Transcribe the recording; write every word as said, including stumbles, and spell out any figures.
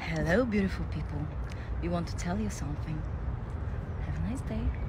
Hello, beautiful people. We want to tell you something. Have a nice day.